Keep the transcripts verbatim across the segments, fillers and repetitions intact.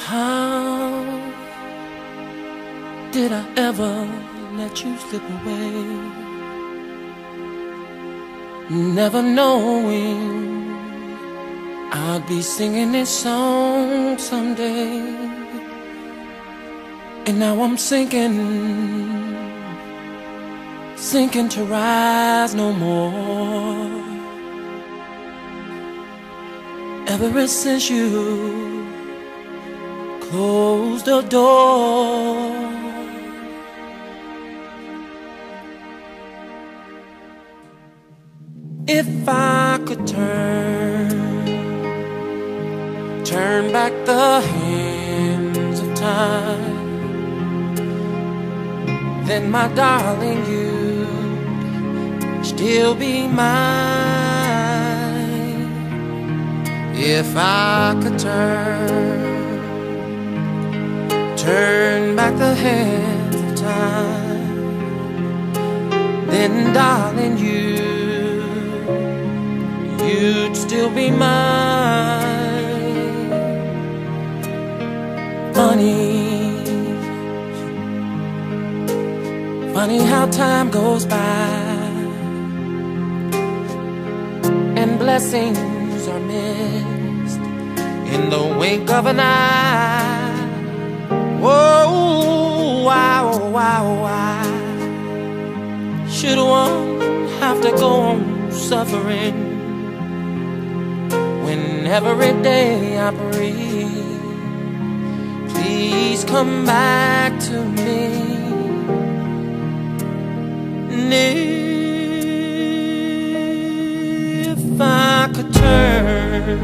How did I ever let you slip away? Never knowing I'd be singing this song someday. And now I'm sinking, sinking to rise no more. Ever since you closed the door, if I could turn, turn back the hands of time, then my darling, you'd still be mine. If I could turn, turn back the hands of time, then darling, you, you'd still be mine. Funny, funny how time goes by and blessings are missed in the wink of an eye. Whoa, wow, wow, why should one have to go on suffering when every day I breathe? Please come back to me. And if I could turn,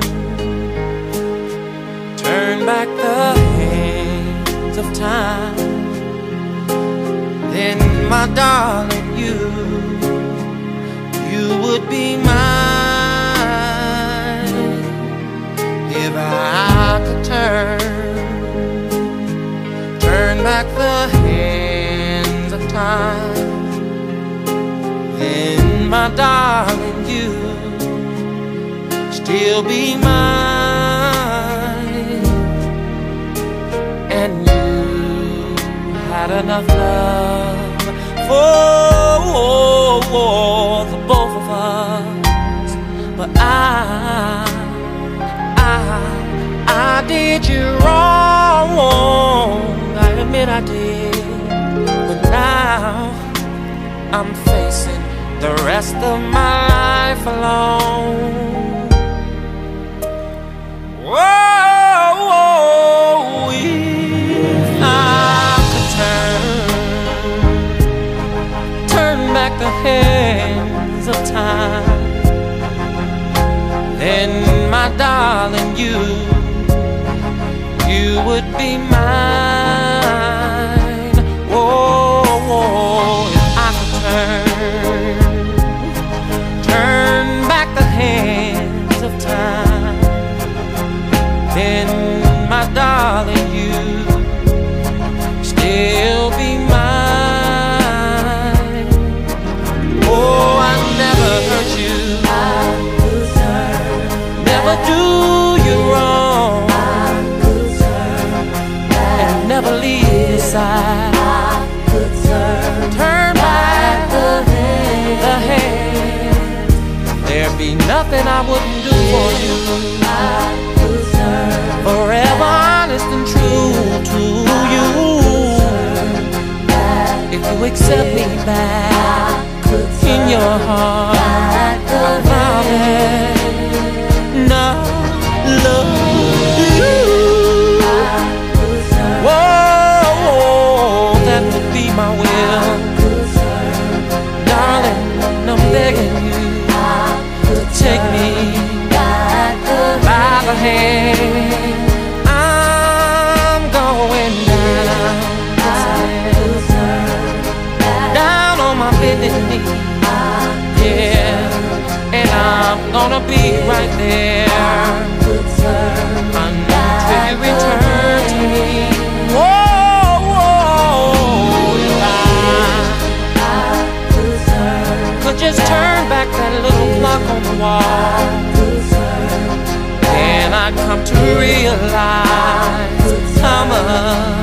turn back the hands of time, then my darling, you, you would be mine. If I could turn, turn back the hands of time, then my darling, you still be mine. And you had enough love for the both of us, but I, I, I did you wrong. I admit I did, but now I'm facing the rest of my life alone. Whoa, whoa, if I could turn, turn back the hands of time, then my darling, you, you would be mine. Whoa, whoa, if I could turn, turn back the hands of time, then my darling, you still be mine. Oh, I never hurt you, never do you wrong, and never leave your side. Turn back the hand, there'd be nothing I wouldn't do for you. Forever honest and true to you. If you accept me back in your heart, I promise not love you. Whoa, that would be my will. Darling, I'm begging you to take me by the hand. I'm going down, down on my bended knee, yeah, and I'm gonna be right there until you return to me. Whoa, whoa, if I could just turn back that little clock on the wall, and I come to realize love.